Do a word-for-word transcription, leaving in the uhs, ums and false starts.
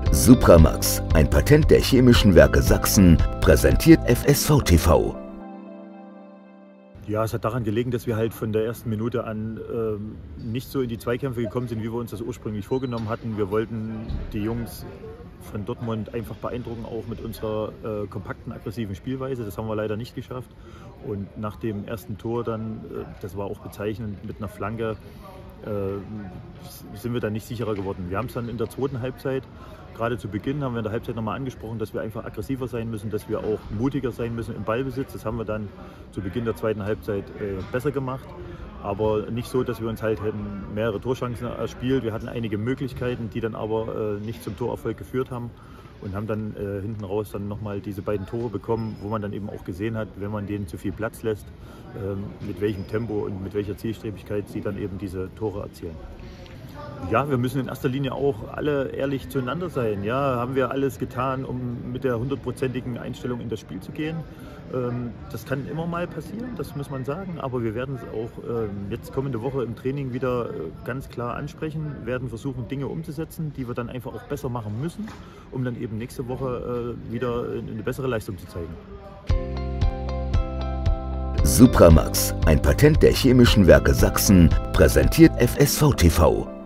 Supramax, ein Patent der Chemischen Werke Sachsen, präsentiert F S V T V. Ja, es hat daran gelegen, dass wir halt von der ersten Minute an ähm, nicht so in die Zweikämpfe gekommen sind, wie wir uns das ursprünglich vorgenommen hatten. Wir wollten die Jungs von Dortmund einfach beeindrucken, auch mit unserer äh, kompakten, aggressiven Spielweise. Das haben wir leider nicht geschafft. Und nach dem ersten Tor dann, äh, das war auch bezeichnend, mit einer Flanke, äh, sind wir dann nicht sicherer geworden. Wir haben es dann in der zweiten Halbzeit, gerade zu Beginn, haben wir in der Halbzeit nochmal angesprochen, dass wir einfach aggressiver sein müssen, dass wir auch mutiger sein müssen im Ballbesitz. Das haben wir dann zu Beginn der zweiten Halbzeit äh, besser gemacht. Aber nicht so, dass wir uns halt hätten mehrere Torchancen erspielt. Wir hatten einige Möglichkeiten, die dann aber äh, nicht zum Torerfolg geführt haben. Und haben dann äh, hinten raus dann nochmal diese beiden Tore bekommen, wo man dann eben auch gesehen hat, wenn man denen zu viel Platz lässt, ähm, mit welchem Tempo und mit welcher Zielstrebigkeit sie dann eben diese Tore erzielen. Ja, wir müssen in erster Linie auch alle ehrlich zueinander sein. Ja, haben wir alles getan, um mit der hundertprozentigen Einstellung in das Spiel zu gehen. Ähm, das kann immer mal passieren, das muss man sagen. Aber wir werden es auch ähm, jetzt kommende Woche im Training wieder äh, ganz klar ansprechen, werden versuchen, Dinge umzusetzen, die wir dann einfach auch besser machen müssen, um dann eben nächste Woche äh, wieder eine bessere Leistung zu zeigen. Supramax, ein Patent der Chemischen Werke Sachsen, präsentiert F S V T V.